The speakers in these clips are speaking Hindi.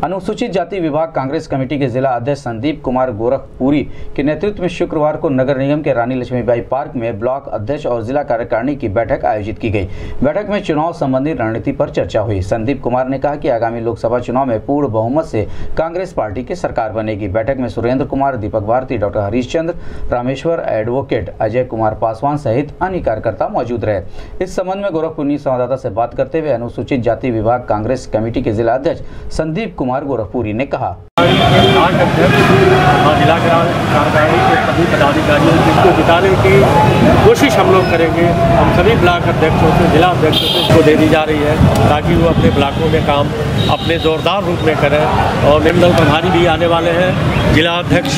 अनुसूचित जाति विभाग कांग्रेस कमेटी के जिला अध्यक्ष संदीप कुमार गोरखपुरी के नेतृत्व में शुक्रवार को नगर निगम के रानी लक्ष्मीबाई पार्क में ब्लॉक अध्यक्ष और जिला कार्यकारिणी की बैठक आयोजित की गई। बैठक में चुनाव संबंधी रणनीति पर चर्चा हुई। संदीप कुमार ने कहा कि आगामी लोकसभा चुनाव में पूर्ण बहुमत से कांग्रेस पार्टी की सरकार बनेगी। बैठक में सुरेंद्र कुमार, दीपक भारती, डॉक्टर हरीशचंद्र, रामेश्वर, एडवोकेट अजय कुमार पासवान सहित अन्य कार्यकर्ता मौजूद रहे। इस संबंध में गोरखपुर संवाददाता से बात करते हुए अनुसूचित जाति विभाग कांग्रेस कमेटी के जिला अध्यक्ष संदीप कुमार गोरखपुरी ने कहा, जिला कार्यकारिणी के सभी पदाधिकारियों को जिताने की कोशिश हम लोग करेंगे। हम सभी ब्लॉक अध्यक्षों से, जिला अध्यक्षों से इसको दे दी जा रही है ताकि वो अपने ब्लॉकों में काम अपने जोरदार रूप में करें। और निम्नदल प्रभारी भी आने वाले हैं, जिला अध्यक्ष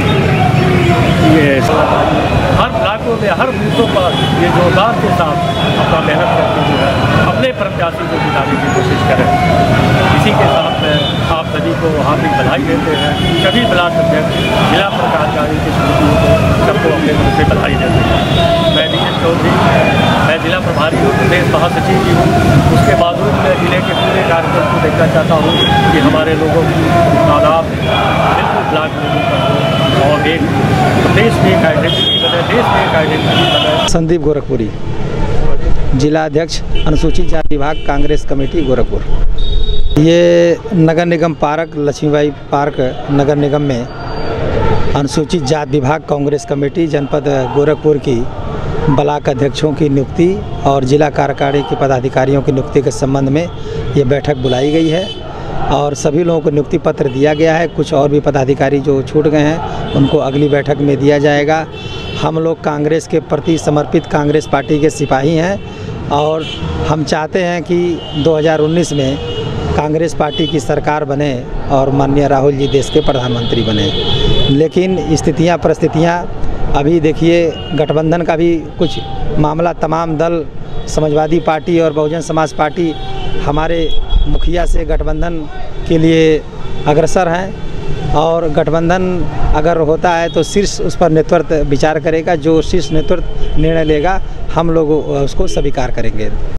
ये हर ब्लॉकों में, हर बूथों पर ये जोरदार के साथ अपना मेहनत करके जो है अपने प्रत्याशी को जिताने की कोशिश करें। इसी के साथ में आप सभी को हार्दिक बधाई देते हैं। सभी ब्लॉक अध्यक्ष, जिला कार्यकारिणी की समितियों को सबको अपने तरफ से बधाई देते हैं। मैं डी चौधरी, मैं जिला प्रभारी हूँ, प्रदेश महासचिव भी हूँ। उसके बावजूद मैं जिले के पूरे कार्यक्रम को देखना चाहता हूँ कि हमारे लोगों की तादाद बिल्कुल ब्लॉक लेवल पर हो और एक प्रदेश में एक आइडेंटिटी बने, देश में एक आइडेंटिटी बने। संदीप गोरखपुरी, जिला अध्यक्ष अनुसूचित जाति विभाग कांग्रेस कमेटी गोरखपुर। ये नगर निगम पार्क, लक्ष्मीबाई पार्क नगर निगम में अनुसूचित जाति विभाग कांग्रेस कमेटी जनपद गोरखपुर की ब्लॉक अध्यक्षों की नियुक्ति और जिला कार्यकारिणी के पदाधिकारियों की नियुक्ति के संबंध में ये बैठक बुलाई गई है और सभी लोगों को नियुक्ति पत्र दिया गया है। कुछ और भी पदाधिकारी जो छूट गए हैं उनको अगली बैठक में दिया जाएगा। हम लोग कांग्रेस के प्रति समर्पित कांग्रेस पार्टी के सिपाही हैं और हम चाहते हैं कि 2019 में कांग्रेस पार्टी की सरकार बने और माननीय राहुल जी देश के प्रधानमंत्री बने। लेकिन स्थितियां परिस्थितियां अभी देखिए, गठबंधन का भी कुछ मामला, तमाम दल समाजवादी पार्टी और बहुजन समाज पार्टी हमारे मुखिया से गठबंधन के लिए अग्रसर हैं और गठबंधन अगर होता है तो शीर्ष उस पर नेतृत्व विचार करेगा। जो शीर्ष नेतृत्व निर्णय लेगा हम लोग उसको स्वीकार करेंगे।